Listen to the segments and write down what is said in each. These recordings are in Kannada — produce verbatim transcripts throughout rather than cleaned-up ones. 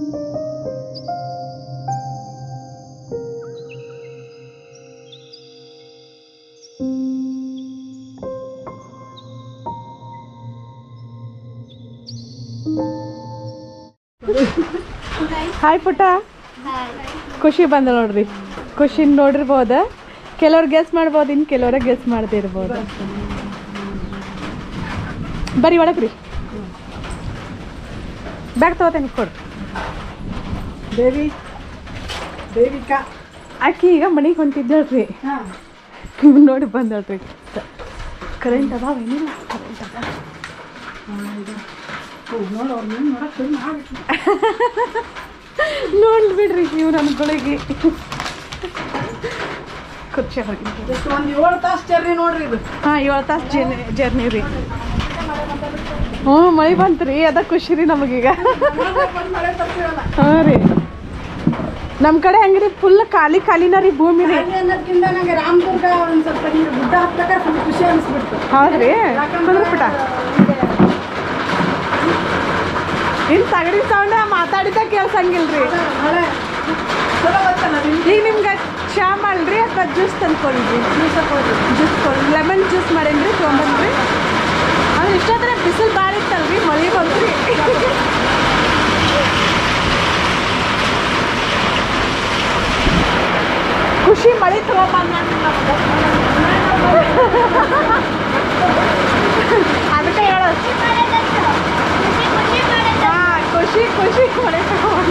ಹಾಯ್ ಪುಟ್ಟ. ಖುಷಿ ಬಂದ ನೋಡ್ರಿ. ಖುಷಿ ನೋಡಿರ್ಬೋದ. ಕೆಲವ್ರು ಗೆಸ್ ಮಾಡ್ಬೋದು, ಇನ್ನು ಕೆಲವ್ರ ಗೆಸ್ ಮಾಡ್ದಿರ್ಬೋದು. ಬರೀ ಒಳಗ್ರಿ. ಬ್ಯಾಗ್ ತಗೋತೇನೆ ಕೊಡ್ರಿ. ದೇವಿ ದೇವಿಕಾ ಆಕಿ ಈಗ ಮನೆಗೆ ಹೊಂಟಿದ್ದಳ್ರಿ. ನೋಡಿ ಬಂದಳ್ರಿ. ಕರೆಂಟ್ ಅದಾವೇನಿಲ್ಲ? ಕರೆಂಟ್ ಅದ. ನೋಡ್ಲಿ ಬಿಡ್ರಿ ಇವ್ರು ಅನ್ಕೊಳಿಗೆ. ಕುರ್ಚಿ ಒಂದು ಏಳು ತಾಸು ಜರ್ನಿ ನೋಡ್ರಿ ಇದು. ಹಾಂ, ಏಳು ತಾಸು ಜರ್ನಿ ಜರ್ನಿ ರೀ. ಹ್ಞೂ, ಮಳೆ ಬಂತು ರೀ. ಅದ ಖುಷಿ ರೀ ನಮಗೀಗ. ಹಾಂ ರೀ, ನಮ್ಮ ಕಡೆ ಹೆಂಗ್ರಿ ಫುಲ್ ಖಾಲಿ ಖಾಲಿನ ರೀ ಭೂಮಿ ರೀ. ಅನ್ನೋದಕ್ಕಿಂತ ನಂಗೆ ರಾಮದುರ್ಗ ಒಂದು ಸ್ವಲ್ಪ ನೀರು ಗುಡ್ಡ ಹತ್ತಬೇಕಾದ್ರೆ ಫುಲ್ ಖುಷಿ ಅನಿಸ್ಬಿಡ್ತು. ಹೌದ್ರಿ. ಕುಂದ್ರಪುಟ ಇನ್ನು ತಗಡಿ ಸೌಂಡ ಮಾತಾಡಿದ ಕೇಳ್ಸಂಗಿಲ್ರಿ. ಈಗ ನಿಮ್ಗೆ ಚಾ ಮಾಡ್ರಿ ಅಥವಾ ಜ್ಯೂಸ್ ತಂದ್ಕೊಳ್ರಿ. ಜ್ಯೂಸ್ ಹಾಕೋರಿ. ಜ್ಯೂಸ್ ಕೊಡಿ. ಲೆಮನ್ ಜ್ಯೂಸ್ ಮಾಡೇನ್ರಿ, ತೊಗೊಂಬಂದ್ರಿ. ಅಂದ್ರೆ ಇಷ್ಟೊತ್ತರ ಬಿಸಿಲು ಭಾಳ ಇತ್ತಲ್ರಿ, ಮಳೆ ಬಂದ್ರಿ. ಖುಷಿ ಮಳೆ ತಗೊಂಬಂದ ಅದಕ್ಕೆ ಹೇಳೋದು. ಹಾಂ, ಖುಷಿ ಖುಷಿ ಮಳೆ ತಗೊಂಡ.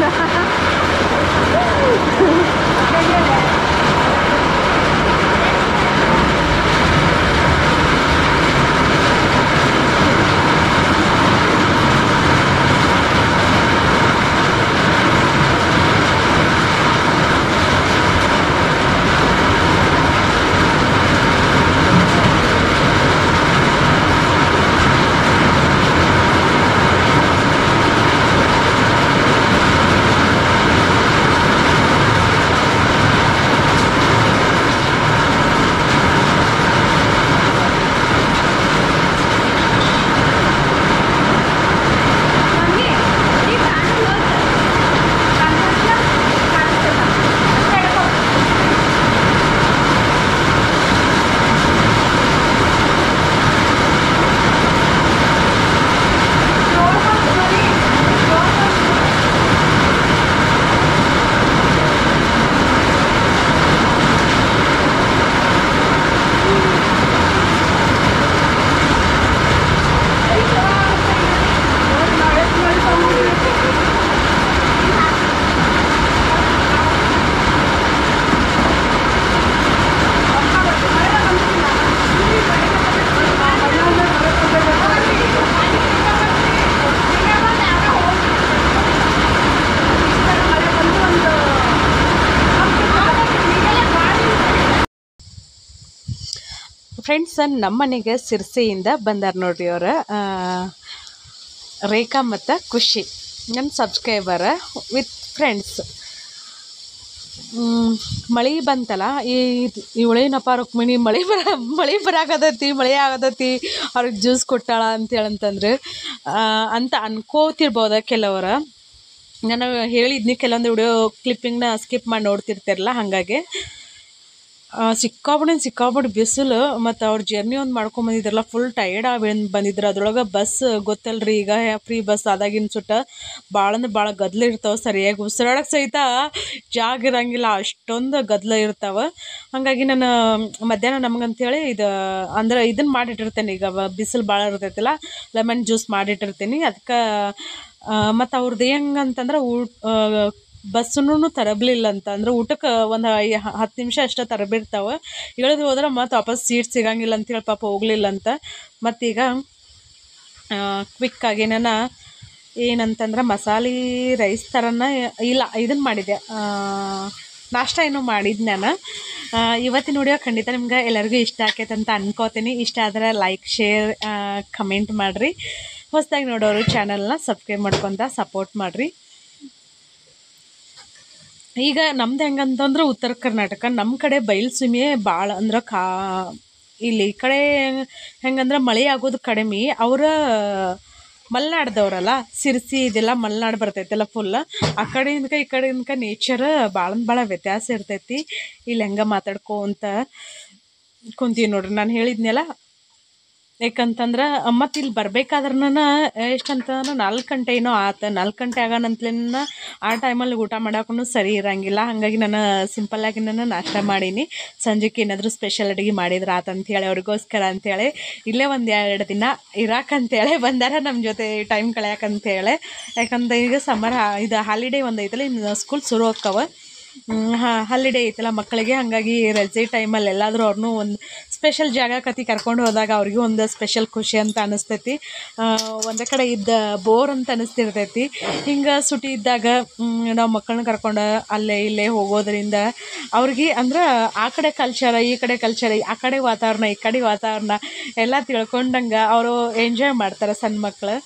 ಫ್ರೆಂಡ್ಸ್, ನಮ್ಮ ಮನೆಗೆ ಸಿರ್ಸಿಯಿಂದ ಬಂದಾರ ನೋಡ್ರಿ ಅವ್ರ ರೇಖಾ ಮತ್ತು ಖುಷಿ, ನನ್ನ ಸಬ್ಸ್ಕ್ರೈಬರ ವಿತ್ ಫ್ರೆಂಡ್ಸ್. ಮಳೆ ಬಂತಲ್ಲ, ಈ ಇವಳೇನಪ್ಪ ರುಕ್ಮಿಣಿ ಮಳೆ ಬರ ಮಳೆ ಬರಾಕತೈತಿ ಮಳೆ ಆಗತೈತಿ ಅವ್ರಿಗೆ ಜ್ಯೂಸ್ ಕೊಟ್ಟಾಳ ಅಂತೇಳಂತಂದ್ರೆ ಅಂತ ಅನ್ಕೋತಿರ್ಬೋದ ಕೆಲವರ. ನಾನು ಹೇಳಿದ್ನಿ ಕೆಲವೊಂದು ವಿಡಿಯೋ ಕ್ಲಿಪ್ಪಿಂಗ್ನ ಸ್ಕಿಪ್ ಮಾಡಿ ನೋಡ್ತಿರ್ತಾರಲ್ಲ, ಹಾಗಾಗಿ ಸಿಕ್ಕಾಬಿಡಿ ಸಿಕ್ಕಾಬಿಡಿ ಬಿಸಿಲು. ಮತ್ತು ಅವ್ರ ಜರ್ನಿ ಒಂದು ಮಾಡ್ಕೊಂಬಂದಿದ್ರಲ್ಲ, ಫುಲ್ ಟಯರ್ಡ್ ಆಗಿ ಬಂದಿದ್ರು. ಅದ್ರೊಳಗೆ ಬಸ್ ಗೊತ್ತಲ್ರಿ, ಈಗ ಫ್ರೀ ಬಸ್ ಆದಾಗಿನ ಸುಟ್ಟ ಭಾಳ ಅಂದ್ರೆ ಭಾಳ ಗದ್ದಲ ಇರ್ತಾವೆ. ಸರಿಯಾಗಿ ಉಸಿರಾಡಕ್ಕೆ ಸಹಿತ ಜಾಗ ಇರೋಂಗಿಲ್ಲ, ಅಷ್ಟೊಂದು ಗದ್ದಲ ಇರ್ತಾವೆ. ಹಾಗಾಗಿ ನಾನು ಮಧ್ಯಾಹ್ನ ನಮಗಂತೇಳಿ ಇದು ಅಂದ್ರೆ ಇದನ್ನು ಮಾಡಿಟ್ಟಿರ್ತೇನೆ. ಈಗ ಬಿಸಿಲು ಭಾಳ ಇರ್ತೈತಿಲ್ಲ, ಲೆಮನ್ ಜ್ಯೂಸ್ ಮಾಡಿಟ್ಟಿರ್ತೀನಿ. ಅದಕ್ಕೆ ಮತ್ತು ಅವ್ರದ್ದು ಹೆಂಗಂತಂದ್ರೆ ಊಟ ಬಸ್ಸನ್ನು ತರಬಲಿಲ್ಲ ಅಂತ ಅಂದ್ರೆ ಊಟಕ್ಕೆ ಒಂದು ಐ ಹತ್ತು ನಿಮಿಷ ಅಷ್ಟೇ ತರಬಿರ್ತಾವೆ. ಇಳಿದು ಹೋದ್ರೆ ಮತ್ತು ವಾಪಸ್ ಸೀಟ್ ಸಿಗಂಗಿಲ್ಲ ಅಂತೇಳಿ ಪಾಪ ಹೋಗಲಿಲ್ಲ ಅಂತ. ಮತ್ತೀಗ ಕ್ವಿಕ್ಕಾಗಿ ನಾನು ಏನಂತಂದ್ರೆ ಮಸಾಲೆ ರೈಸ್ ಥರನ ಇಲ್ಲ ಇದನ್ನು ಮಾಡಿದೆ, ನಾಷ್ಟ ಏನೋ ಮಾಡಿದ್ದು ನಾನು. ಇವತ್ತಿನ ವಿಡಿಯೋ ಖಂಡಿತ ನಿಮ್ಗೆ ಎಲ್ಲರಿಗೂ ಇಷ್ಟ ಆಕೈತೆ ಅಂತ ಅನ್ಕೋತೀನಿ. ಇಷ್ಟ ಆದರೆ ಲೈಕ್, ಶೇರ್, ಕಮೆಂಟ್ ಮಾಡಿರಿ. ಹೊಸದಾಗಿ ನೋಡೋರು ಚಾನಲ್ನ ಸಬ್ಸ್ಕ್ರೈಬ್ ಮಾಡ್ಕೊತ ಸಪೋರ್ಟ್ ಮಾಡಿರಿ. ಈಗ ನಮ್ದು ಹೆಂಗಂತಂದ್ರೆ ಉತ್ತರ ಕರ್ನಾಟಕ, ನಮ್ಮ ಕಡೆ ಬಯಲುಸೀಮೆ ಭಾಳ ಅಂದ್ರೆ ಕಾ ಇಲ್ಲಿ ಈ ಕಡೆ ಹೆಂಗಂದ್ರೆ ಮಳೆ ಆಗೋದು ಕಡಿಮೆ. ಅವರ ಮಲೆನಾಡ್ದವ್ರಲ್ಲ ಸಿರ್ಸಿ ಇದೆಲ್ಲ ಮಲೆನಾಡು ಬರ್ತೈತೆಲ್ಲ ಫುಲ್ ಆ ಕಡೆಯಿಂದ ಈ ಕಡೆಯಿಂದ ನೇಚರ್ ಭಾಳ ಭಾಳ ವ್ಯತ್ಯಾಸ ಇರ್ತೈತಿ. ಇಲ್ಲಿ ಹೆಂಗೆ ಮಾತಾಡ್ಕೊಂತ ಕುಂತೀವಿ ನೋಡ್ರಿ. ನಾನು ಹೇಳಿದ್ನೆಲ್ಲ ಯಾಕಂತಂದ್ರೆ ಮತ್ತು ಇಲ್ಲಿ ಬರ್ಬೇಕಾದ್ರನ ಎಷ್ಟಂತಂದ್ರೆ ನಾಲ್ಕು ಗಂಟೆ ಏನೋ ಆತು. ನಾಲ್ಕು ಗಂಟೆ ಆಗೋಣಂತ್ಲೇನ ಆ ಟೈಮಲ್ಲಿ ಊಟ ಮಾಡೋಕ್ಕೂ ಸರಿ ಇರೋಂಗಿಲ್ಲ. ಹಾಗಾಗಿ ನಾನು ಸಿಂಪಲ್ಲಾಗಿ ನಾನು ನಾಷ್ಟ ಮಾಡೀನಿ. ಸಂಜೆಗೆ ಏನಾದರೂ ಸ್ಪೆಷಲ್ ಅಡುಗೆ ಮಾಡಿದ್ರೆ ಆತಂತೇಳಿ ಅವ್ರಿಗೋಸ್ಕರ ಅಂಥೇಳಿ ಇಲ್ಲೇ ಒಂದು ಎರಡು ದಿನ ಇರಾಕಂತೇಳಿ ಬಂದಾರ ನಮ್ಮ ಜೊತೆ ಟೈಮ್ ಕಳೆಯೋಕಂತೇಳಿ. ಯಾಕಂದ್ರೆ ಈಗ ಸಮ್ಮರ್ ಇದು ಹಾಲಿಡೇ ಒಂದು ಐತಲ್ಲ, ಇನ್ನು ಸ್ಕೂಲ್ ಶುರು ಆಕ್ಕವ. ಹಾಂ ಹಾಲಿಡೇ ಐತಲ್ಲ ಮಕ್ಕಳಿಗೆ, ಹಾಗಾಗಿ ರಜೆ ಟೈಮಲ್ಲಿ ಎಲ್ಲಾದರೂ ಅವ್ರನ್ನೂ ಒಂದು ಸ್ಪೆಷಲ್ ಜಾಗ ಕತಿ ಕರ್ಕೊಂಡು ಹೋದಾಗ ಅವ್ರಿಗೂ ಒಂದು ಸ್ಪೆಷಲ್ ಖುಷಿ ಅಂತ ಅನ್ನಿಸ್ತೈತಿ. ಒಂದೇ ಕಡೆ ಇದ್ದ ಬೋರ್ ಅಂತ ಅನ್ನಿಸ್ತಿರ್ತೈತಿ. ಹಿಂಗೆ ಸುಟಿ ಇದ್ದಾಗ ನಾವು ಮಕ್ಕಳನ್ನ ಕರ್ಕೊಂಡು ಅಲ್ಲೇ ಇಲ್ಲೇ ಹೋಗೋದ್ರಿಂದ ಅವ್ರಿಗೆ ಅಂದ್ರೆ ಆ ಕಡೆ ಕಲ್ಚರ ಈ ಕಡೆ ಕಲ್ಚರ, ಆ ಕಡೆ ವಾತಾವರಣ ಈ ಕಡೆ ವಾತಾವರಣ ಎಲ್ಲ ತಿಳ್ಕೊಂಡಂಗೆ ಅವರು ಎಂಜಾಯ್ ಮಾಡ್ತಾರೆ ಸಣ್ಣ ಮಕ್ಕಳು.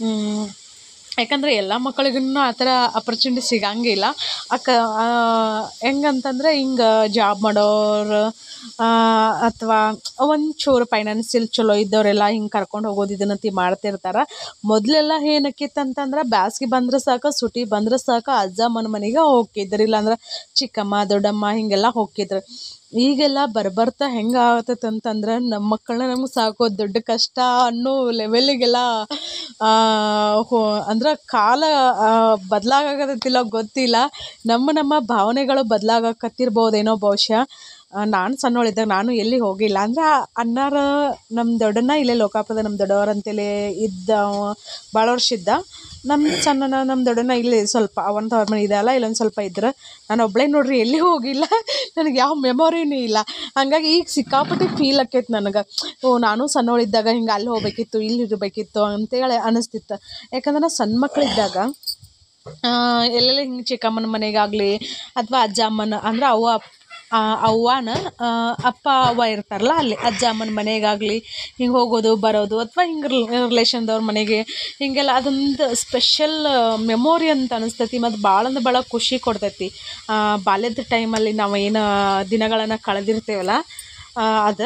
ಯಾಕಂದರೆ ಎಲ್ಲ ಮಕ್ಕಳಿಗೂ ಆ ಥರ ಅಪರ್ಚುನಿಟಿ ಸಿಗಂಗಿಲ್ಲ. ಅಕ್ಕ ಹೆಂಗಂತಂದ್ರೆ ಹಿಂಗೆ ಜಾಬ್ ಮಾಡೋರು ಅಥವಾ ಒಂಚೂರು ಫೈನಾನ್ಸಿಯಲ್ ಚಲೋ ಇದ್ದವರೆಲ್ಲ ಹಿಂಗೆ ಕರ್ಕೊಂಡು ಹೋಗೋದು ಇದನ್ನಂತಿ ಮಾಡ್ತಿರ್ತಾರೆ. ಮೊದಲೆಲ್ಲ ಏನಕ್ಕಿತ್ತಂತಂದ್ರೆ ಬ್ಯಾಸ್ಗೆ ಬಂದ್ರೆ ಸಾಕು, ಸುಟಿ ಬಂದ್ರೆ ಸಾಕು ಅಜ್ಜಮ್ಮನ ಮನೆಗೆ ಹೋಗ್ತಿದ್ರು, ಇಲ್ಲಾಂದ್ರೆ ಚಿಕ್ಕಮ್ಮ ದೊಡ್ಡಮ್ಮ ಹಿಂಗೆಲ್ಲ ಹೋಗ್ತಿದ್ರು. ಈಗೆಲ್ಲ ಬರ್ಬರ್ತಾ ಹೆಂಗೆ ಆಗತ್ತೈತೆ ಅಂತಂದ್ರೆ ನಮ್ಮ ಮಕ್ಕಳನ್ನ ನಮ್ಗೆ ಸಾಕೋದು ದೊಡ್ಡ ಕಷ್ಟ ಅನ್ನೋ ಲೆವೆಲಿಗೆಲ್ಲ ಹೋ ಅಂದ್ರೆ ಕಾಲ ಬದಲಾಗಕತ್ತಿಲ್ಲ ಗೊತ್ತಿಲ್ಲ. ನಮ್ಮ ನಮ್ಮ ಭಾವನೆಗಳು ಬದಲಾಗಕತ್ತಿರ್ಬೋದೇನೋ ಬಹುಶಃ. ನಾನು ಸಣ್ಣವಳಿದ್ದಾಗ ನಾನು ಎಲ್ಲಿ ಹೋಗಿಲ್ಲ. ಅಂದ್ರೆ ಅಣ್ಣಾರ ನಮ್ಮ ದೊಡ್ಡಣ್ಣ ಇಲ್ಲೇ ಲೋಕಾಪುರದ ನಮ್ಮ ದೊಡ್ಡವ್ರು ಅಂತೇಳಿ ಇದ್ದ ಭಾಳ ವರ್ಷ ಇದ್ದ. ನಮ್ಮ ಸಣ್ಣನ ನಮ್ಮ ದೊಡ್ಡಣ್ಣ ಇಲ್ಲಿ ಸ್ವಲ್ಪ ಅವನ ತವ್ರ ಮನೆ ಇದೆ ಅಲ್ಲ, ಇಲ್ಲೊಂದು ಸ್ವಲ್ಪ ಇದ್ರೆ ನಾನು ಒಬ್ಬಳೇ ನೋಡ್ರಿ ಎಲ್ಲಿ ಹೋಗಿಲ್ಲ. ನನಗೆ ಯಾವ ಮೆಮೊರಿನೂ ಇಲ್ಲ. ಹಾಗಾಗಿ ಈಗ ಸಿಕ್ಕಾಪಟ್ಟೆ ಫೀಲ್ ಆಕೈತೆ ನನಗೆ. ಓ ನಾನು ಸಣ್ಣವಳಿದ್ದಾಗ ಹಿಂಗೆ ಅಲ್ಲಿ ಹೋಗ್ಬೇಕಿತ್ತು, ಇಲ್ಲಿ ಇರಬೇಕಿತ್ತು ಅಂತೇಳಿ ಅನ್ನಿಸ್ತಿತ್ತು. ಯಾಕಂದ್ರೆ ನಾವು ಸಣ್ಣ ಮಕ್ಕಳಿದ್ದಾಗ ಎಲ್ಲೆಲ್ಲ ಹಿಂಗೆ ಚಿಕ್ಕಮ್ಮನ ಮನೆಗಾಗಲಿ ಅಥವಾ ಅಜ್ಜ ಅಮ್ಮನ ಅಂದ್ರೆ ಅವ್ವ ಅವ್ವನ ಅಪ್ಪ ಅವ್ವ ಇರ್ತಾರಲ್ಲ ಅಲ್ಲಿ ಅಜ್ಜ ಅಮ್ಮನ ಮನೆಗಾಗಲಿ ಹಿಂಗೆ ಹೋಗೋದು ಬರೋದು, ಅಥವಾ ಹಿಂಗೆ ರಿಲೇಷನ್ದವ್ರ ಮನೆಗೆ ಹೀಗೆಲ್ಲ ಅದೊಂದು ಸ್ಪೆಷಲ್ ಮೆಮೊರಿ ಅಂತ ಅನಿಸ್ತೈತಿ. ಮತ್ತು ಭಾಳ ಅಂದ್ರೆ ಭಾಳ ಖುಷಿ ಕೊಡ್ತೈತಿ. ಬಾಲ್ಯದ ಟೈಮಲ್ಲಿ ನಾವು ಏನು ದಿನಗಳನ್ನು ಕಳೆದಿರ್ತೇವಲ್ಲ ಅದು.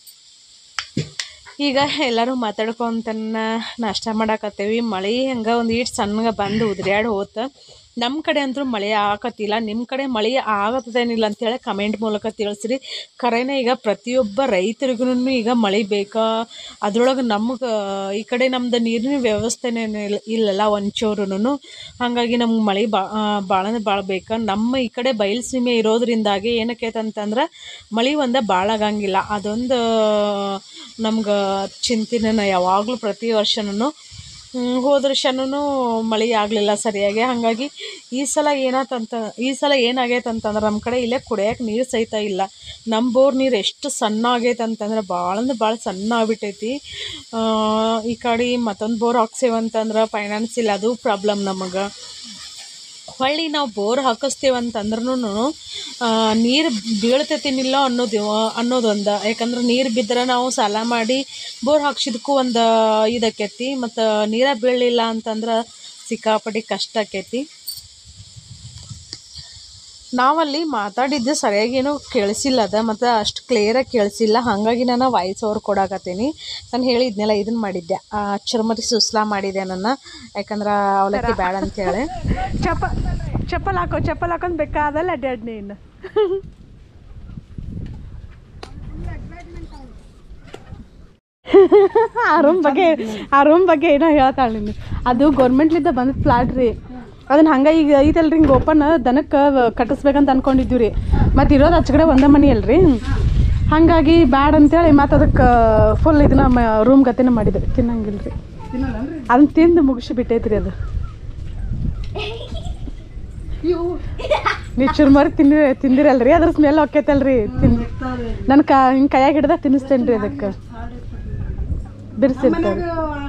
ಈಗ ಎಲ್ಲರೂ ಮಾತಾಡ್ಕೊತನ ನಾಷ್ಟ ಮಾಡಾಕತ್ತೇವಿ. ಮಳೆ ಹಂಗೆ ಒಂದು ಈಟು ಸಣ್ಣಗೆ ಬಂದು ಉದ್ರ್ಯಾಡಿ ಹೋತು. ನಮ್ಮ ಕಡೆ ಅಂತೂ ಮಳೆ ಆಗತ್ತಿಲ್ಲ. ನಿಮ್ಮ ಕಡೆ ಮಳೆ ಆಗತ್ತದೇನಿಲ್ಲ ಅಂತೇಳಿ ಕಮೆಂಟ್ ಮೂಲಕ ತಿಳಿಸ್ರಿ. ಖರೇನೆ ಈಗ ಪ್ರತಿಯೊಬ್ಬ ರೈತರಿಗೂ ಈಗ ಮಳೆ ಬೇಕಾ. ಅದ್ರೊಳಗೆ ನಮ್ಗೆ ಈ ಕಡೆ ನಮ್ದು ನೀರಿನ ವ್ಯವಸ್ಥೆನೇ ಇಲ್ಲಲ್ಲ ಒಂಚೂರುನು. ಹಾಗಾಗಿ ನಮ್ಗೆ ಮಳೆ ಬಾ ಭಾಳ ಅಂದ್ರೆ ಭಾಳ ಬೇಕಾ. ನಮ್ಮ ಈ ಕಡೆ ಬಯಲು ಸೀಮೆ ಇರೋದ್ರಿಂದಾಗಿ ಏನಕ್ಕೈತೆ ಅಂತಂದ್ರೆ ಮಳೆ ಒಂದು ಭಾಳ ಆಗಂಗಿಲ್ಲ. ಅದೊಂದು ನಮ್ಗೆ ಚಿಂತೆನ ಯಾವಾಗಲೂ ಪ್ರತಿ ವರ್ಷನೂ. ಹೋದ ವರ್ಷನೂ ಮಳೆ ಆಗಲಿಲ್ಲ ಸರಿಯಾಗಿ. ಹಾಗಾಗಿ ಈ ಸಲ ಏನಾತಂತ ಈ ಸಲ ಏನಾಗೈತೆ ಅಂತಂದ್ರೆ ನಮ್ಮ ಕಡೆ ಇಲ್ಲೇ ಕುಡಿಯೋಕೆ ನೀರು ಸಹಿತ ಇಲ್ಲ. ನಮ್ಮ ಬೋರ್ ನೀರು ಎಷ್ಟು ಸಣ್ಣ ಆಗೈತೆ ಅಂತಂದ್ರೆ ಭಾಳ ಅಂದ್ರೆ ಭಾಳ ಸಣ್ಣ ಆಗ್ಬಿಟ್ಟೈತಿ. ಈ ಕಡೆ ಮತ್ತೊಂದು ಬೋರ್ ಹಾಕ್ಸೇವಂತಂದ್ರೆ ಫೈನಾನ್ಸ್ ಇಲ್ಲ, ಅದು ಪ್ರಾಬ್ಲಮ್ ನಮಗೆ. ಹೊಳ್ಳಿ ನಾವು ಬೋರ್ ಹಾಕಿಸ್ತೀವಂತಂದ್ರೂ ನೀರು ಬೀಳ್ತೈತಿನಿಲ್ಲ ಅನ್ನೋದು ಅನ್ನೋದೊಂದು. ಯಾಕಂದ್ರೆ ನೀರು ಬಿದ್ದರೆ ನಾವು ಸಾಲ ಮಾಡಿ ಬೋರ್ ಹಾಕ್ಸಿದಕ್ಕೂ ಒಂದು ಇದಾಕೈತಿ. ಮತ್ತು ನೀರು ಬೀಳಲಿಲ್ಲ ಅಂತಂದ್ರೆ ಸಿಕ್ಕಾಪಟ್ಟಿ ಕಷ್ಟ ಆಕೈತಿ. ನಾವಲ್ಲಿ ಮಾತಾಡಿದ್ದು ಸರಿಯಾಗೇನೋ ಕೇಳಿಸಿಲ್ಲ ಅದ, ಮತ್ತು ಅಷ್ಟು ಕ್ಲಿಯರಾಗಿ ಕೇಳಿಸಿಲ್ಲ. ಹಾಗಾಗಿ ನಾನು ವಾಯ್ಸ್ ಓವರ್ ಕೊಡಾಕತ್ತೀನಿ. ನಾನು ಹೇಳಿದ್ನೆಲ್ಲ ಇದನ್ನು ಮಾಡಿದ್ದೆ, ಚುರುಮುರಿ ಸುಸ್ಲಾ ಮಾಡಿದ್ದೆ ನಾನು. ಯಾಕಂದ್ರೆ ಅವಲಕ್ಕಿ ಬೇಡ ಅಂತೇಳಿ. ಚಪ್ಪ ಚಪ್ಪಲ್ ಹಾಕೋ ಚಪ್ಪಲ್ ಹಾಕೊಂಡು ಬೇಕಾದಲ್ಲ ಅಡ್ಡಾಡ್ ನೀನು. ಆ ರೂಮ್ ಬಗ್ಗೆ ಆ ರೂಮ್ ಬಗ್ಗೆ ಏನೋ ಹೇಳ್ತಾಳೆ ನೀನು. ಅದು ಗೌರ್ಮೆಂಟ್ಲಿದ್ದ ಬಂದ ಫ್ಲಾಟ್ ರೀ. ಅದನ್ನ ಹಂಗೆ ಈಗ ಐತಲ್ರಿ ಹಿಂಗೆ ಓಪನ್ ದನಕ್ಕೆ ಕಟ್ಟಿಸ್ಬೇಕಂತ ಅಂದ್ಕೊಂಡಿದ್ದೀವಿ ರೀ. ಮತ್ತು ಇರೋದು ಆಚೆ ಒಂದೇ ಮನೆ ಅಲ್ರಿ. ಹಾಗಾಗಿ ಬ್ಯಾಡ ಅಂತೇಳಿ ಮತ್ತು ಅದಕ್ಕೆ ಫುಲ್ ಇದನ್ನ ರೂಮ್ ಗತಿನ ಮಾಡಿದ್ರಿ. ತಿನ್ನಂಗಿಲ್ಲ ರೀ, ಅದನ್ನ ತಿಂದು ಮುಗಿಸಿ ಬಿಟ್ಟೈತ್ರಿ ಅದು. ನೀವು ಚುರುಮರಿ ತಿಂದಿ ತಿಂದಿರಲ್ರಿ, ಅದ್ರ ಸ್ಮೆಲ್ ಹೊಕ್ಕೈತಲ್ರಿ. ತಿನ್ ನನ್ನ ಕ ಹಿಂಗೆ ಕೈಯಾಗ ಹಿಡ್ದ ತಿನ್ನಿಸ್ತೇನೆ ರೀ. ಅದಕ್ಕೆ ಬಿರ್ಸಿರ್ತಾರೆ.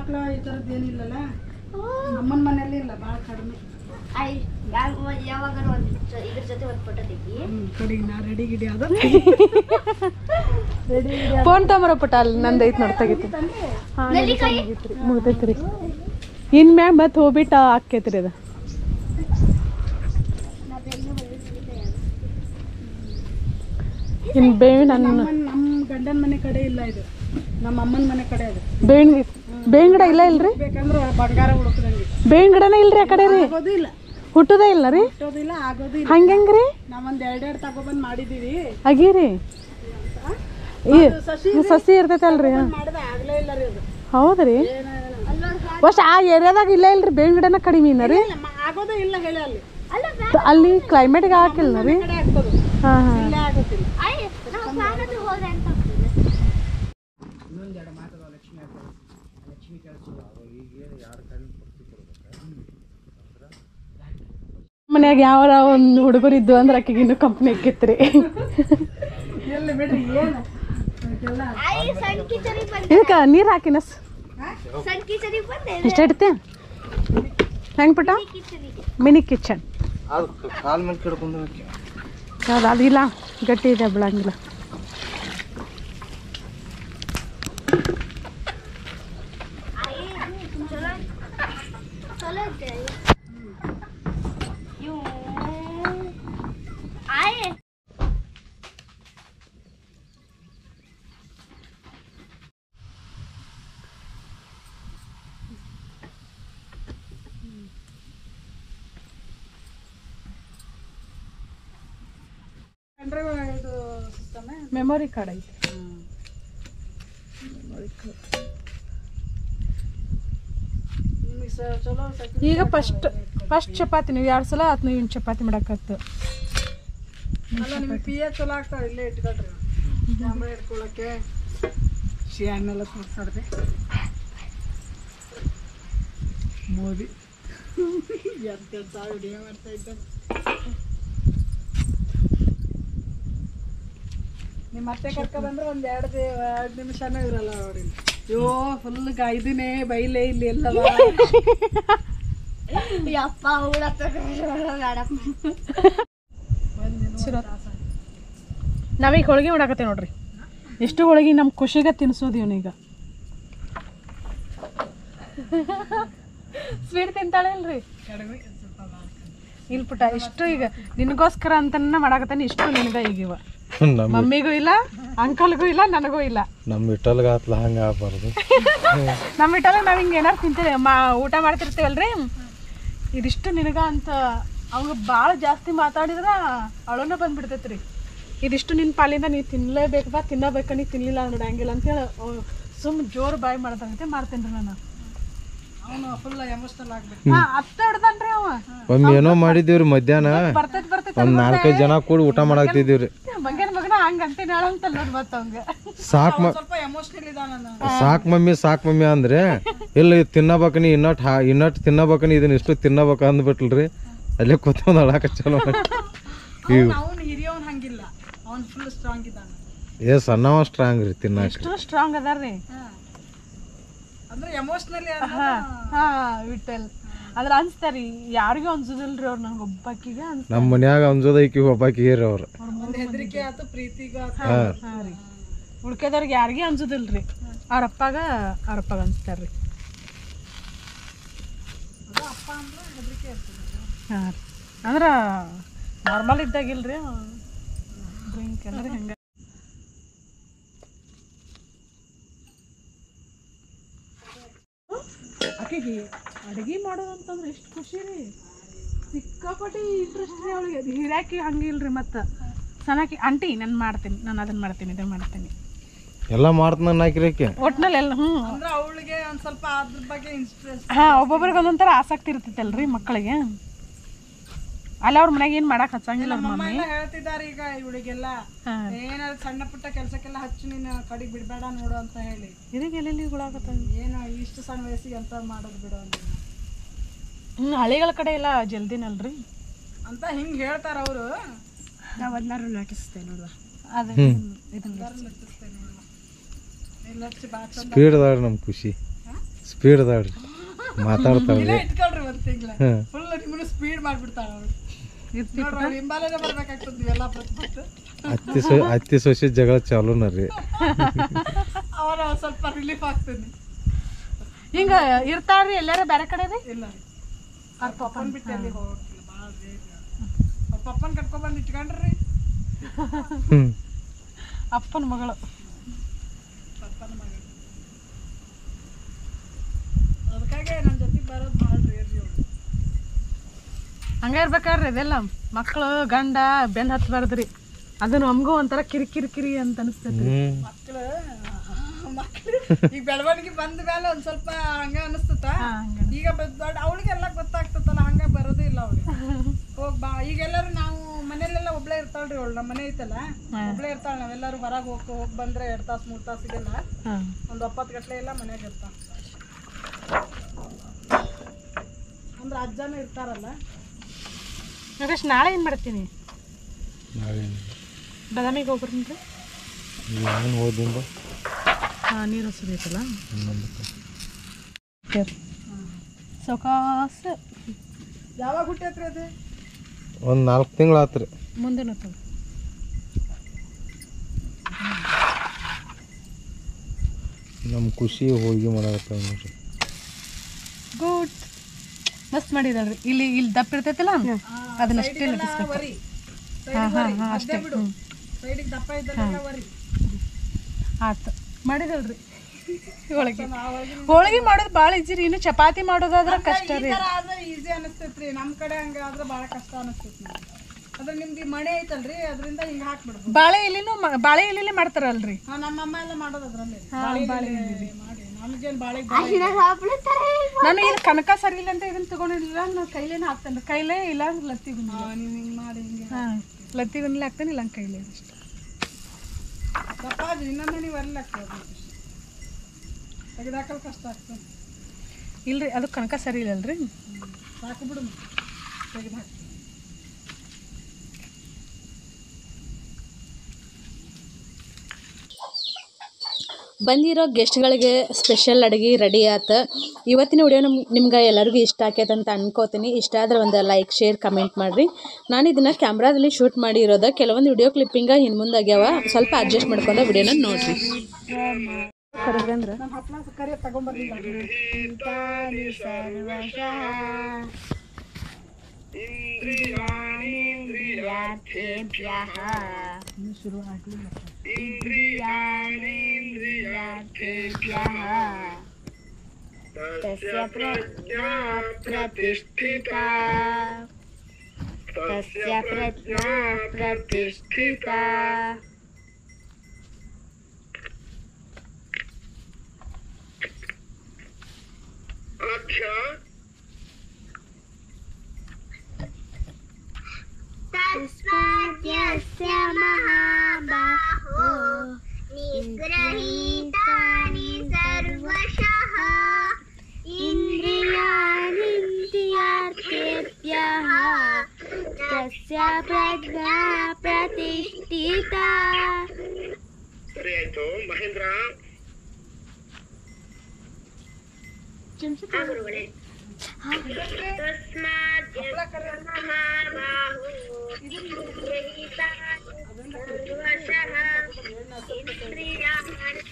ಫೋನ್ ತಗೊಂಬರ ಪುಟ್ಟ, ಅಲ್ಲಿ ನಂದು ಐತೆ ನೋಡ್ತಾಗಿತ್ತು. ಹಾಂ ಮುಗ್ದೈತ್ರಿ. ಇನ್ಮ್ಯಾಗ ಮತ್ತೆ ಹೋಗ್ಬಿಟ್ಟು ಆಕೈತ್ರಿ ಅದು. ಇನ್ನು ಬೇವಿನ ನಮ್ಮ ಗಂಡನ ಮನೆ ಕಡೆ ಇಲ್ಲ, ಇದು ನಮ್ಮ ಅಮ್ಮನ ಮನೆ ಕಡೆ ಅದು ಬೇವಿನ ಬೇವಿನ ಗಿಡ ಇಲ್ಲ ಇಲ್ರಿ? ಬೇಕಂದ್ರೆ ಬಂಗಾರ ಹುಡುಕ್ದಂಗೆ. ಬೇವಿನ ಗಿಡನೇ ಇಲ್ರಿ ಆ ಕಡೆ ರೀ? ಆಗೋದು ಇಲ್ಲ, ಹುಟ್ಟುದೇ ಇಲ್ಲ ರೀ? ಹುಟ್ಟೋದಿಲ್ಲ, ಆಗೋದು ಇಲ್ಲ. ಹಂಗಂಗ್ರಿ? ನಾವೊಂದು ಎರಡೆರಡು ತಗೊಬಂದು ಮಾಡಿದೀವಿ. ಆಗಿರಿ ಈ ಸಸಿ ಇರ್ತೈತಲ್ರಿ? ಮಾಡಿದೆ ಆಗ್ಲೇ ಇಲ್ಲ ರೀ ಅದು. ಹೌದ್ರಿ? ವರ್ಷ ಆ ಏರಿಯಾದಾಗ ಇಲ್ಲ ಇಲ್ರಿ ಬೇವಿನ ಗಿಡನ ಕಡಿಮೆ ರೀ? ಆಗೋದೇ ಇಲ್ಲ ಹೇಳಿ ಅಲ್ಲಿ. ಅಲ್ಲಿ ಕ್ಲೈಮೇಟ್ಗೆ ಹಾಕಿಲ್ಲ ರೀ? ಹಾಂ ಹಾಂ. ಮನ್ಯಾಗ ಯಾವ ಒಂದು ಹುಡುಗರು ಇದ್ದು ಅಂದ್ರೆ ಆಕೆಗೆ ಇನ್ನೂ ಕಂಪ್ನಿ ಇಕ್ಕಿತ್ರಿ. ಇದಕ್ಕೆ ನೀರು ಹಾಕಿನ ಇಷ್ಟ ಇಡ್ತೆ ಹೆಂಗೆ ಪುಟ್ಟ? ಮಿನಿ ಕಿಚನ್ ಹೌದು, ಅದಿಲ್ಲ ಗಟ್ಟಿ ಇದೆ ಬಿಡಂಗಿಲ್ಲ. ಮೆಮೊರಿ ಕಾರ್ಡ್ ಐತೆ. ಈಗ ಫಸ್ಟ್ ಫಸ್ಟ್ ಚಪಾತಿ ನೀವು ಎರಡು ಸಲ ಆತು, ನೀವು ಚಪಾತಿ ಮಾಡಕತ್ತು. ನಿಮಗೆ ಪಿ ಎ ಚಲೋ ಆಗ್ತಾವೆ, ಇಲ್ಲೇ ಇಟ್ಕೊಳ್ರಿ. ಕ್ಯಾಮ್ರಾ ಇಟ್ಕೊಳ್ಳೋಕ್ಕೆ ಶಿ ಹಣ್ಣೆಲ್ಲ ತೋರಿಸ್ತಾಡ್ದೆ ಮೋದಿ ಎಂತ ವಿಡಿಯೋ ಮಾಡ್ತಾ ಇದ್ದ. ನಿಮ್ಮ ಮತ್ತೆ ಕರ್ಕ ಬಂದ್ರೆ ಒಂದು ಎರಡು ಎರಡು ನಿಮಿಷನೂ ಇರಲ್ಲ ಅವ್ರಿಗೆ. ಅಯ್ಯೋ ಫುಲ್ ಗಾಯ್ದಿನೇ ಬೈಲೇ ಇಲ್ಲಿ ಎಲ್ಲವ. ನಾವೀಗ ಹೋಳಿಗೆ ಮಾಡಾಕತ್ತೇವೆ ನೋಡ್ರಿ. ಎಷ್ಟು ಹೋಳಿಗೆ ನಮ್ಮ ಖುಷಿಗೆ ತಿನ್ಸೋದು ಇವನೀಗ. ಸ್ವೀಟ್ ತಿಂತಾಳೆ ಇಲ್ರಿ? ಇಲ್ಲಿ ಪುಟ್ಟ ಇಷ್ಟು ಈಗ ನಿನಗೋಸ್ಕರ ಅಂತನ ಮಾಡಾಕತ್ತಾನೆ. ಇಷ್ಟು ನಿನಗ ಈಗ ಇವ ಮಮ್ಮಿಗೂ ಇಲ್ಲ, ಅಂಕಲ್ಗೂ ಇಲ್ಲ, ನನಗೂ ಇಲ್ಲ. ನಮ್ಮ ಇಟ್ಟಲ್ಗ ಆತ್ಲ ಹಂಗ ಆಗ್ಬಾರ್ದು. ನಮ್ಮ ಇಟ್ಟಲ್ಲ ನಾವ್ ಹಿಂಗ ಏನಾರು ತಿಂತೀವಿ, ಮಾ ಊಟ ಮಾಡ್ತಿರ್ತೀವಲ್ರಿ, ಇದಿಷ್ಟು ನಿನಗ ಅಂತ ಅವಂಗ ಭಾಳ ಜಾಸ್ತಿ ಮಾತಾಡಿದ್ರ ಅಳೋನ ಬಂದ್ಬಿಡ್ತೈತ್ರಿ. ಇದಿಷ್ಟು ನಿನ್ನ ಪಾಲಿಂದ ನೀ ತಿನ್ಲೇಬೇಕಪ್ಪ, ತಿನ್ನಬೇಕ, ನೀ ತಿನ್ಲಿಲ್ಲ ನೋಡಂಗಿಲ್ಲ ಅಂತೇಳಿ ಸುಮ್ ಜೋರು ಬಾಯಿ ಮಾಡ್ದಂತೆ ಮಾಡ್ತೇನ್ರಿ ನಾನು. ಅವನು ಫುಲ್ ಎಮೋಷನಲ್ ಆಗ್ಬೇಕು. ಹಾ ಅತ್ತ ಹಿಡ್ದನ್ರಿ ಅವ. ಒಮ್ಮೆ ಏನೋ ಮಾಡಿದೀವ್ರಿ ಮಧ್ಯಾಹ್ನ, ಬರ್ತೈತಿ ಬರ್ತೈತಿ ಒಂದ್ ನಾಲ್ಕೈದು ಜನ ಕೂಡಿ ಊಟ ಮಾಡಾಕ್ತಿದೀವ್ರಿ. ಮಗನ ಮಗನ ಹಂಗ ಅಂತೀನಿ ಅಂತ ನೋಡಿ ಮತ್ತ ಅವಂಗ ಸಾಕ್ ಸ್ವಲ್ಪ ಎಮೋಷನಲ್ ಇದಾನ. ಸಾಕ್ ಮಮ್ಮಿ ಸಾಕ್ ಮಮ್ಮಿ ಅಂದ್ರೆ ಇಲ್ಲ ತಿನ್ನಬೇಕನಿ ಇನ್ನಟ್ ಇನ್ನಟ್ ತಿನ್ನಬೇಕನಿ ಇದನ್ನ ಇಷ್ಟು ತಿನ್ನಬೇಕ ಅಂದ್ಬಿಟ್ಲ್ರಿ. ಅಲ್ಲೇ ಕೂತ್ಕೊಂಡ್ ಅಳಾಕ ಚಲೋ. ಅವ್ನು ಹಿರಿಯವನ್ ಹಂಗಿಲ್ಲ, ಅವ್ನು ಫುಲ್ ಸ್ಟ್ರಾಂಗ್ ಇದ್ದಾನ. ಏ ಸಣ್ಣವ ಸ್ಟ್ರಾಂಗ್ ರೀ ತಿನ್ನಾಕ. ಎಷ್ಟು ಸ್ಟ್ರಾಂಗ್ ಅದಾರ್ರಿ ಅಂದ್ರೆ ಎಮೋಷನಲಿ. ಹಾ ವಿಠಲ್ ಅದ್ರ ಅನ್ಸ್ತಾರಿ, ಯಾರಿಗೂ ಅನ್ಸುದಿಲ್ರಿ ಅವ್ರು. ನಂಗೆ ಒಬ್ಬಾಕಿಗೆ ಅನ್ಸ. ನಮ್ಮ ಮನ್ಯಾಗ ಅಂಜೋದ ಈಕಿ ಒಬ್ಬಾಕಿ ಏರಿ ಅವ್ರ ಹೆದರಿಕೆ ಆತು, ಪ್ರೀತಿಗ ಹಾ ರೀ. ಉಳ್ಕೆದವ್ರಿಗೆ ಯಾರಿಗೂ ಅನ್ಸುದಿಲ್ರಿ, ಅವ್ರ ಅಪ್ಪಾಗ ಅವ್ರ ಅಪ್ಪಾಗ ಅನ್ಸ್ತಾರ್ರಿ. ಹಾಂ ರೀ, ಅಂದ್ರೆ ನಾರ್ಮಲ್ ಇದ್ದಾಗಿಲ್ರಿ, ಡ್ರಿಂಕ್ ಅಂದ್ರೆ ಹೆಂಗೆ. ಆಕೆಗೆ ಅಡುಗೆ ಮಾಡೋದು ಅಂತಂದ್ರೆ ಎಷ್ಟು ಖುಷಿ ರೀ, ಸಿಕ್ಕಾಪಟ್ಟಿ ಇಂಟ್ರೆಸ್ಟ್ ರೀ ಅವಳಿಗೆ. ಅದು ಹಿರಾಕಿ ಹಂಗಿಲ್ರಿ. ಮತ್ತು ಸಣ್ಣಾಕಿ ಆಂಟಿ ನಾನು ಮಾಡ್ತೀನಿ, ನಾನು ಅದನ್ನು ಮಾಡ್ತೀನಿ, ಇದನ್ನು ಮಾಡ್ತೀನಿ, ಎಲ್ಲ ಮಾಡ್ತಾನ ನಾಕಿರಕ್ಕೆ ಒಟ್ನಲ್ಲಿ ಎಲ್ಲ. ಹ್ಞೂ ಅಂದ್ರೆ ಅವಳಿಗೆ ಒಂದು ಸ್ವಲ್ಪ ಅದ್ರ ಬಗ್ಗೆ ಇಂಟ್ರೆಸ್ಟ್. ಹಾಂ, ಒಬ್ಬೊಬ್ರಿಗೆ ಒಂದೊಂಥರ ಆಸಕ್ತಿ ಇರ್ತೈತಲ್ರಿ ಮಕ್ಕಳಿಗೆ. ಅಲ್ಲ ಅವ್ರ ಮನ್ಯಾಗ ಏನು ಮಾಡಕ್ಕೆ ಹಚ್ಚಂಗಿಲ್ಲ ಅವ್ರ ಮಮ್ಮಿ. ಹೇಳ್ತಿದ್ದಾರೆ ಈಗ ಇವಳಿಗೆಲ್ಲ, ಏನಾದ್ರು ಸಣ್ಣ ಪುಟ್ಟ ಕೆಲಸಕ್ಕೆಲ್ಲ ಹಚ್ಚು, ನೀನು ಕಡೆಗೆ ಬಿಡಬೇಡ ನೋಡು ಅಂತ ಹೇಳಿ. ಇದಕ್ಕೆ ಎಲ್ಲೆಲ್ಲಿ ಗುಳಾಗತ್ತ ಏನು ಇಷ್ಟು ಸಣ್ಣ ವಯಸ್ಸಿಗೆ ಅಂತ ಮಾಡೋದು ಬಿಡು ಅಂತ. ಹ್ಞೂ, ಹಳ್ಳಿಗಳ ಕಡೆ ಎಲ್ಲ ಜಲ್ದಿನಲ್ರಿ ಅಂತ ಹಿಂಗೆ ಹೇಳ್ತಾರ ಅವರು. ನಾವು ಅದನ್ನಾರು ನಟಿಸ್ತೇವೆ ನೋಡುವ. ಅದೇ ಇದನ್ನ ನಟಿಸ್ತೇವೆ ನೋಡುವ. ಇಲ್ಲ ಸ್ಪೀಡ್ ಅದಾಳ್ರಿ ನಮ್ಮ ಖುಷಿ, ಸ್ಪೀಡ್ ಅದಾಳ್ರಿ, ಮಾತಾಡ್ತಾಳ್ರಿ. ಇಟ್ಕೊಳ್ರಿ ಒಂದು ತಿಂಗಳ ಫುಲ್ ನಿಮ್ಮನ್ನು ಸ್ಪೀಡ್ ಮಾಡ್ಬಿಡ್ತಾಳ ಅವಳು. ಹಿಂಬಾಲನೆ ಬರ್ಬೇಕಾಗ್ತದೆ ಎಲ್ಲ ಪ್ರತಿಪತ್ತು. ಅತ್ತಿ ಸೊ ಅತ್ತಿ ಸೊಸೆ ಜಗಳ ಚಾಲೂನ ರೀ. ಅವರ ಸ್ವಲ್ಪ ರಿಲೀಫ್ ಆಗ್ತೀನಿ. ಹಿಂಗ ಇರ್ತಾಳ್ರಿ ಎಲ್ಲಾರ ಬೇರೆ ಕಡೆ ರೀ? ಇಲ್ಲ ರೀ, ಅವ್ರ ಪಪ್ಪನ ಬಿಟ್ಟು ಅಲ್ಲಿ ಹೋಗ್ತಿಲ್ಲ, ಭಾಳ ರೇಟ್. ಅವ್ರ ಪಪ್ಪನ ಕಟ್ಕೊಂಡ್ಬಂದು ಇಟ್ಕೊಂಡ್ರಿ ಅಪ್ಪನ ಮಗಳು. ಪಪ್ಪನ ಮಗಳು ಅದಕ್ಕಾಗೆ ನನ್ನ ಜೊತೆಗೆ ಬರೋದು ಭಾಳ ರೇರ್ ರೀ ಅವ್ರು. ಹಂಗೆ ಇರ್ಬೇಕಾರ್ರಿ ಇದೆಲ್ಲ ಮಕ್ಕಳು ಗಂಡ ಬೆನ್ನು ಹತ್ತಬಾರ್ದ್ರಿ. ಅದು ನಮಗೂ ಒಂಥರ ಕಿರಿ ಕಿರಿ ಕಿರಿ ಅಂತ ಅನಿಸ್ತೈತಿ. ಮಕ್ಕಳು ಮಕ್ಕಳು ಈಗ ಬೆಳವಣಿಗೆ ಬಂದ ಮೇಲೆ ಒಂದು ಸ್ವಲ್ಪ ಹಂಗ ಅನಿಸ್ತತ. ಈಗ ದೊಡ್ಡ ಅವಳಿಗೆಲ್ಲ ಗೊತ್ತಾಗ್ತತಲ್ಲ, ಹಂಗ ಬರೋದೇ ಇಲ್ಲ ಅವಳಿಗೆ. ಹೋಗ್ ಬಾ ಈಗ ಎಲ್ಲರೂ ನಾವು ಮನೇಲೆಲ್ಲ ಒಬ್ಳೆ ಇರ್ತಾಳ್ರಿ ಅವಳು. ನಮ್ಮ ಮನೆ ಐತಲ್ಲ ಒಬ್ಳೆ ಇರ್ತಾಳೆ. ನಾವೆಲ್ಲರೂ ಹೊರಗೆ ಹೋಗಿ ಹೋಗಿ ಬಂದ್ರೆ ಎರಡು ತಾಸು ಮೂರು ತಾಸು ಸಿಗಲ್ಲ. ಒಂದು ಒಪ್ಪತ್ತು ಗಂಟೆ ಎಲ್ಲ ಮನೆಯಾಗ ಇರ್ತಾಳೆ. ಅಂದ್ರೆ ಅಜ್ಜನೂ ಇರ್ತಾರಲ್ಲ. ನಾಗೇಶ್ ನಾಳೆ ಏನು ಮಾಡ್ತೀನಿ? ನಾಳೆ ಬದಾಮಿಗೆ ಹೋಗ್ಬರ್ತೀನಿ ರೀ. ಏನು ಓದಿಂದ ಹಾಂ, ನೀರು ಹಸಿದೈತಲ್ಲ ಸೊಕಾಸ. ಯಾವಾಗ ಹುಟ್ಟೈತ್ರಿ ಅದು? ಒಂದು ನಾಲ್ಕು ತಿಂಗಳು ಆತು ರೀ. ಮುಂದಿನ ನಮ್ಮ ಖುಷಿ ಹೋಳಿಗೆ ಮಾಡಾಕತ್ತಾವ ನೋಡ್ರಿ. ಗುಡ್, ಮಸ್ತ್ ಮಾಡಿದಲ್ರಿ. ಇಲ್ಲಿ ಇಲ್ಲಿ ದಪ್ಪ ಇರ್ತೈತಲ್ಲ ಅದನ್ನಷ್ಟೇ ಲಟ್ಟಿಸ್ಬೇಕು. ಹಾಂ ಹಾಂ ಹಾಂ ಅಷ್ಟೇ. ಹ್ಞೂ ಸೈಡಿಗೆ ದಪ್ಪ ಇದ್ದಲ್ಲ ವರಿ. ಆಯ್ತು ಮಾಡಿದಲ್ರಿ. ಹೋಳಿಗೆ ಹೋಳಿಗೆ ಮಾಡೋದು ಭಾಳ ಈಜಿ ರೀ. ಇನ್ನು ಚಪಾತಿ ಮಾಡೋದಾದ್ರೆ ಕಷ್ಟ ರೀ. ಆದ್ರೆ ಈಸಿ ಅನಿಸ್ತೈತ್ರಿ. ನಮ್ಮ ಕಡೆ ಹಂಗ ಆದ್ರೆ ಭಾಳ ಕಷ್ಟ ಅನಿಸ್ತೈತಿ. ಅದ್ರ ನಿಮ್ದು ಮಣೆ ಐತಲ್ರಿ, ಅದರಿಂದ ಹಿಂಗೆ ಹಾಕ್ಬಿಡ್ಬೋದು. ಬಾಳೆ ಎಲೆನೂ ಬಾಳೆ ಎಲೆಲೆ ಮಾಡ್ತಾರಲ್ರಿ. ನಮ್ಮ ಅಮ್ಮ ಎಲ್ಲ ಮಾಡೋದು ಅದ್ರಲ್ಲಿ ಬಾಳೆ ಮಾಡಿ. ನಮ್ಗೇನು ಬಾಳೆ ನಾನು ಇದು ಕನಕ ಸರಿ ಇಲ್ಲ ಅಂತ ಇದನ್ನ ತಗೊಂಡಿಲ್ಲ. ನಾನು ಕೈಲೇನ ಹಾಕ್ತೇನೆ. ಕೈಲೇ ಇಲ್ಲ ಲತ್ತಿ ಗುಂಡಿ. ನೀವು ಹಿಂಗೆ ಮಾಡಿ ಹಿಂಗೆ ಹಾಂ, ಲತ್ತಿ ಗುಂಡ್ಲಿ ಹಾಕ್ತೇನೆ, ಇಲ್ಲ ಕೈಲೇ ಅಷ್ಟೇ. ದಪ್ಪ ಇನ್ನೊಂದು ನೀವು ಅಲ್ಲಿ ಹಾಕ್ಬೋದು. ತೆಗೆದಾಕಲ್ ಕಷ್ಟ ಆಗ್ತದೆ. ಇಲ್ರಿ, ಅದು ಕನಕ ಸರಿ ಇಲ್ಲಲ್ರಿ. ಸಾಕು ಬಿಡು, ತೆಗೆದು ಹಾಕ್ತೀವಿ. ಬಂದಿರೋ ಗೆಸ್ಟ್ಗಳಿಗೆ ಸ್ಪೆಷಲ್ ಅಡುಗೆ ರೆಡಿ ಆಯ್ತು. ಇವತ್ತಿನ ವಿಡಿಯೋ ನಮ್ಗೆ ನಿಮ್ಗೆ ಎಲ್ಲರಿಗೂ ಇಷ್ಟ ಆಕೈತೆ ಅಂತ ಅನ್ಕೋತೀನಿ. ಇಷ್ಟ ಆದರೆ ಒಂದು ಲೈಕ್ ಶೇರ್ ಕಮೆಂಟ್ ಮಾಡಿರಿ. ನಾನು ಇದನ್ನು ಕ್ಯಾಮ್ರಾದಲ್ಲಿ ಶೂಟ್ ಮಾಡಿರೋದು. ಕೆಲವೊಂದು ವಿಡಿಯೋ ಕ್ಲಿಪ್ಪಿಂಗ ಇನ್ನು ಮುಂದಾಗ್ಯಾವ, ಸ್ವಲ್ಪ ಅಡ್ಜಸ್ಟ್ ಮಾಡ್ಕೊಂಡು ವಿಡಿಯೋನ ನೋಡಿರಿ. ಕರೆದ್ರಂದ್ರೆ ನಮ್ಮ ಹಪ್ಪಳ ಕರಿ ತಗೊಂಬರ್ಲಿಲ್ಲ. ಶುರು ಆಗಲಿಲ್ಲ. तस्य प्रज्ञा प्रतिष्ठिता तस्य प्रज्ञा प्रतिष्ठिता अच्छा तस्माद्यस्य महाबाहो निगृहीतानि सर्वशः इंद्रियाणीन्द्रियार्थेभ्यः तस्य प्रज्ञा प्रतिष्ठिता. ಸರಿ ಆಯ್ತು ಮಹೇಂದ್ರ. ತಸ್ಮಾದ್ಯಸ್ಯ ಮಹಾಬಾಹೋ ನಿಗೃಹೀತಾನಿ ಸರ್ವಶಃ ಇಂದ್ರಿಯಾಣಿ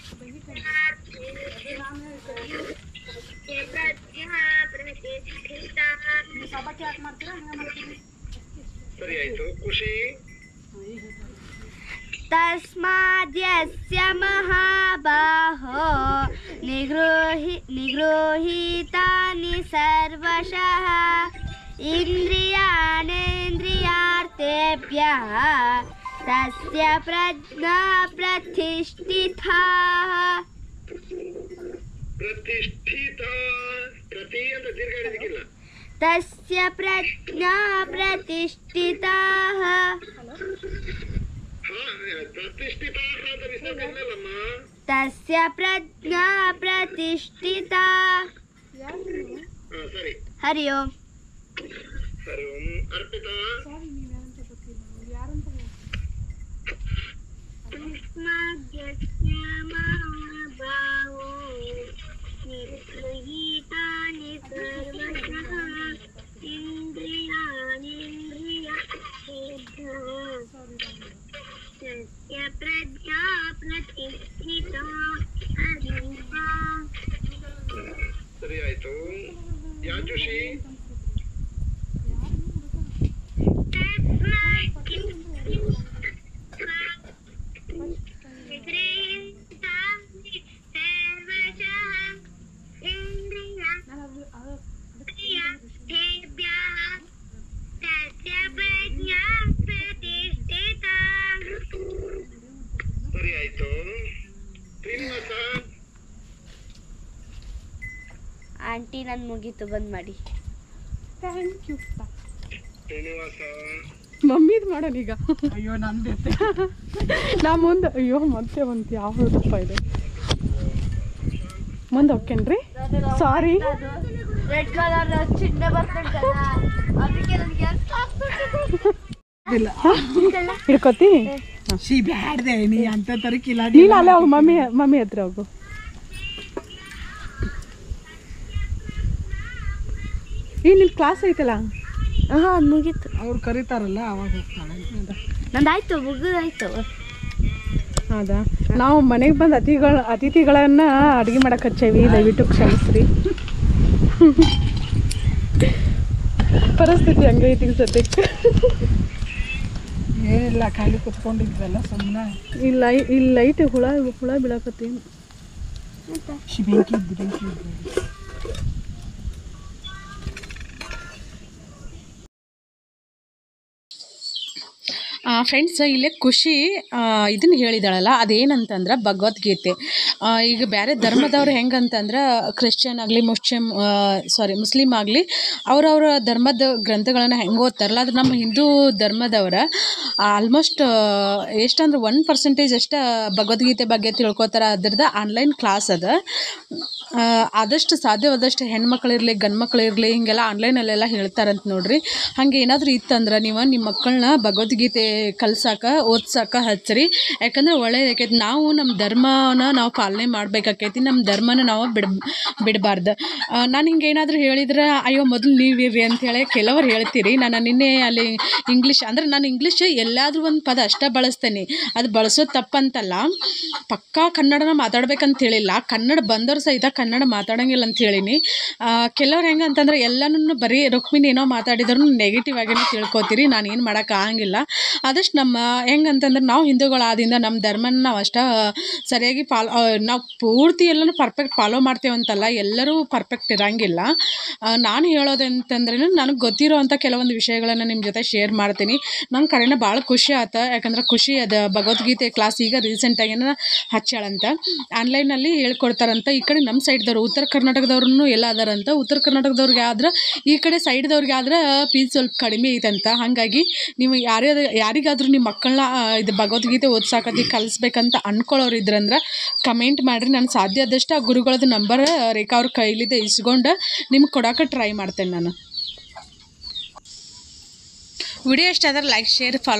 ಸರಿ ಆಯ್ತು ಖುಷಿ. तस्माद्यस्य महाबाहो निगृही निगृहीतानि सर्वशः इंद्रियाणीन्द्रियार्थेभ्यः तस्य प्रज्ञा प्रतिष्ठिता. ಪ್ರತಿಷ್ಠಿತ ಪ್ರತಿ ಅಂತ ದೀರ್ಘ ಹಿಡಿದಿಕ್ಕಿಲ್ಲ. तस्य प्रज्ञा प्रतिष्ठिता. ಹಾ ಪ್ರತಿಷ್ಠಿತ ಅಂತ ವಿಷಯಲ್ಲಮ್ಮ. तस्य प्रज्ञा प्रतिष्ठिता. ಹಾ ಸರಿ. हरि ओम. ಹರಿ ಓಂ. ಅರ್ಪಿತಾ तस्माद्यस्य महाबाहो निगृहीतानि सर्वशः इंद्रियाणीन्द्रियार्थेभ्यः तस्य प्रज्ञा प्रतिष्ठिता. ಸರಿ ಆಯ್ತು. ಯಾಜುಷಿ सर्वशः इंद्रिया ಆಂಟಿ ನನ್ನ ಮುಗೀತು ಬಂದ್ ಮಾಡಿ. Thank you. ಶ್ರೀನಿವಾಸ ಮಮ್ಮಿದು ಮಾಡೋಣ ಈಗ. ಅಯ್ಯೋ ನಂದು ನಾ ಮುಂದೆ ಅಯ್ಯೋ ಮತ್ತೆ ಒಂದು ಯಾವುದಪ್ಪ ಇದೆ ಮುಂದೆ ಹೋಗ್ತೇನ್ರಿ. ಸಾರಿ ರೆಡ್ ಕಲರ್ ಚಿಹ್ನೆ ಬರ್ತಂಟಲ್ಲ ಅದಕ್ಕೆ ನನಗೆ ಹಿಡ್ಕೊತಿ. ಶಿ ಬ್ಯಾಡ್ದೆ ನೀ ಅಂತ ತರಕಿಲ್ಲ. ನೀನು ಅಲ್ಲೇ ಹೋಗು, ಮಮ್ಮಿ ಮಮ್ಮಿ ಹತ್ರ ಹೋಗು. ಈಗ ನಿನ್ನ ಕ್ಲಾಸ್ ಐತಲ್ಲ? ಹಾಂ ಮುಗೀತು. ಅವ್ರು ಕರೀತಾರಲ್ಲ ಅವಾಗ ಹೋಗ್ತಾಳೆ. ನಂದಾಯ್ತು ಮುಗಿದಾಯ್ತು. ಹೌದಾ? ನಾವು ಮನೆಗೆ ಬಂದು ಅತಿಥಿಗಳ ಅತಿಥಿಗಳನ್ನು ಅಡುಗೆ ಮಾಡಕ್ಕೆ ಹಚ್ಚೇವಿ, ದಯವಿಟ್ಟು ಕ್ಷಮಿಸ್ರಿ. ಪರಿಸ್ಥಿತಿ ಹಂಗೈತಿ ಸದ್ಯಕ್ಕೆ. ಏನಿಲ್ಲ, ಖಾಲಿ ಕುತ್ಕೊಂಡಿದ್ವಲ್ಲ ಸುಮ್ಮನೆ. ಇಲ್ಲ ಇಲ್ಲಿ ಲೈಟ್ ಹುಳ ಹುಳ ಬೀಳಕತ್ತೀನಿ. ಬೆಂಕಿ ಇದ್ದು ಬೆಂಕಿ ಇದ್ದು ಫ್ರೆಂಡ್ಸ್, ಇಲ್ಲೇ ಖುಷಿ ಇದನ್ನು ಹೇಳಿದಾಳಲ್ಲ, ಅದೇನಂತಂದ್ರೆ ಭಗವದ್ಗೀತೆ. ಈಗ ಬೇರೆ ಧರ್ಮದವ್ರು ಹೆಂಗಂತಂದ್ರೆ ಕ್ರಿಶ್ಚಿಯನ್ ಆಗಲಿ ಮುಸ್ಲಿಮ್ ಸಾರಿ ಮುಸ್ಲಿಮ್ ಆಗಲಿ ಅವ್ರವ್ರ ಧರ್ಮದ ಗ್ರಂಥಗಳನ್ನು ಹೆಂಗೆ ಓದ್ತಾರಲ್ಲ, ಅದು ನಮ್ಮ ಹಿಂದೂ ಧರ್ಮದವರ ಆಲ್ಮೋಸ್ಟ್ ಎಷ್ಟಂದ್ರೆ ಒನ್ ಪರ್ಸೆಂಟೇಜ್ ಅಷ್ಟು ಭಗವದ್ಗೀತೆ ಬಗ್ಗೆ ತಿಳ್ಕೊತಾರೆ. ಅದ್ರದ್ದು ಆನ್ಲೈನ್ ಕ್ಲಾಸ್ ಅದ. ಆದಷ್ಟು ಸಾಧ್ಯವಾದಷ್ಟು ಹೆಣ್ಮಕ್ಳಿರಲಿ ಗಂಡು ಮಕ್ಳಿರಲಿ ಹಿಂಗೆಲ್ಲ ಆನ್ಲೈನಲ್ಲೆಲ್ಲ ಹೇಳ್ತಾರಂತ ನೋಡ್ರಿ. ಹಾಗೆ ಏನಾದರೂ ಇತ್ತಂದ್ರೆ ನೀವು ನಿಮ್ಮ ಮಕ್ಕಳನ್ನ ಭಗವದ್ಗೀತೆ ಕಲ್ಸಕ್ಕೆ ಓದ್ಸಕ್ಕೆ ಹಚ್ಚಿರಿ. ಯಾಕಂದ್ರೆ ಒಳ್ಳೇದಕ್ಕೈತಿ. ನಾವು ನಮ್ಮ ಧರ್ಮನ ನಾವು ಪಾಲನೆ ಮಾಡ್ಬೇಕಾಕೈತಿ. ನಮ್ಮ ಧರ್ಮನ ನಾವು ಬಿಡ್ ಬಿಡಬಾರ್ದು. ನಾನು ಹಿಂಗೆ ಏನಾದರೂ ಹೇಳಿದ್ರೆ ಅಯ್ಯೋ ಮೊದಲು ನೀವಿರ್ರಿ ಅಂಥೇಳಿ ಕೆಲವರು ಹೇಳ್ತೀರಿ. ನಾನು ನಿನ್ನೆ ಅಲ್ಲಿ ಇಂಗ್ಲೀಷ್ ಅಂದರೆ ನಾನು ಇಂಗ್ಲೀಷ್ ಎಲ್ಲಾದರೂ ಒಂದು ಪದ ಅಷ್ಟೇ ಬಳಸ್ತೇನೆ. ಅದು ಬಳಸೋದು ತಪ್ಪಂತಲ್ಲ, ಪಕ್ಕಾ ಕನ್ನಡನ ಮಾತಾಡ್ಬೇಕಂತ ಹೇಳಿಲ್ಲ. ಕನ್ನಡ ಬಂದವರು ಸಹಿತ ಕನ್ನಡ ಮಾತಾಡೋಂಗಿಲ್ಲ ಅಂತ ಹೇಳೀನಿ. ಕೆಲವ್ರು ಹೆಂಗೆ ಅಂತಂದ್ರೆ ಎಲ್ಲನೂ ಬರೀ ರುಕ್ಮಿಣಿ ಏನೋ ಮಾತಾಡಿದ್ರು ನೆಗೆಟಿವ್ ಆಗೇನೋ ತಿಳ್ಕೊತೀರಿ. ನಾನು ಏನು ಮಾಡೋಕೆ ಆಗಂಗಿಲ್ಲ. ಆದಷ್ಟು ನಮ್ಮ ಹೆಂಗಂತಂದ್ರೆ ನಾವು ಹಿಂದೂಗಳಾದಿಂದ ನಮ್ಮ ಧರ್ಮನ ನಾವು ಅಷ್ಟು ಸರಿಯಾಗಿ ಫಾಲೋ ನಾವು ಪೂರ್ತಿ ಎಲ್ಲನೂ ಪರ್ಫೆಕ್ಟ್ ಫಾಲೋ ಮಾಡ್ತೇವಂತಲ್ಲ, ಎಲ್ಲರೂ ಪರ್ಫೆಕ್ಟ್ ಇರೋಂಗಿಲ್ಲ. ನಾನು ಹೇಳೋದಂತಂದ್ರೆ ನನಗೆ ಗೊತ್ತಿರೋ ಅಂಥ ಕೆಲವೊಂದು ವಿಷಯಗಳನ್ನು ನಿಮ್ಮ ಜೊತೆ ಶೇರ್ ಮಾಡ್ತೀನಿ. ನಂಗೆ ಕರೆನ ಭಾಳ ಖುಷಿ ಆಯ್ತು. ಯಾಕಂದ್ರೆ ಖುಷಿ ಅದು ಭಗವದ್ಗೀತೆ ಕ್ಲಾಸ್ ಈಗ ರೀಸೆಂಟಾಗೇನ ಹಚ್ಚಾಳಂತ ಆನ್ಲೈನಲ್ಲಿ ಹೇಳ್ಕೊಡ್ತಾರಂತ. ಈ ಕಡೆ ನಮ್ಮ ಸೈಡ್ದವ್ರು ಉತ್ತರ ಕರ್ನಾಟಕದವ್ರೂ ಎಲ್ಲ ಅದಾರಂತ. ಉತ್ತರ ಕರ್ನಾಟಕದವ್ರಿಗೆ ಆದ್ರೆ ಈ ಕಡೆ ಸೈಡ್ದವ್ರಿಗೆ ಆದ್ರೆ ಫೀಸ್ ಸ್ವಲ್ಪ ಕಡಿಮೆ ಐತಂತ. ಹಾಗಾಗಿ ನೀವು ಯಾರೇ ಯಾರಿಗಾದ್ರೂ ನಿಮ್ಮ ಮಕ್ಕಳನ್ನ ಇದು ಭಗವದ್ಗೀತೆ ಓದ್ಸಾಕತಿ ಕಲಿಸ್ಬೇಕಂತ ಅಂದ್ಕೊಳ್ಳೋರು ಇದ್ರಂದ್ರೆ ಕಮೆಂಟ್ ಮಾಡಿರಿ. ನಾನು ಸಾಧ್ಯ ಆದಷ್ಟು ಆ ಗುರುಗಳದ್ದು ನಂಬರ್ ರೇಖಾ ಅವ್ರ ಕೈಲಿದೆ ಇಸ್ಕೊಂಡು ನಿಮ್ಗೆ ಕೊಡೋಕೆ ಟ್ರೈ ಮಾಡ್ತೇನೆ. ನಾನು ವಿಡಿಯೋ ಇಷ್ಟ ಆದರೆ ಲೈಕ್ ಶೇರ್ ಫಾಲೋ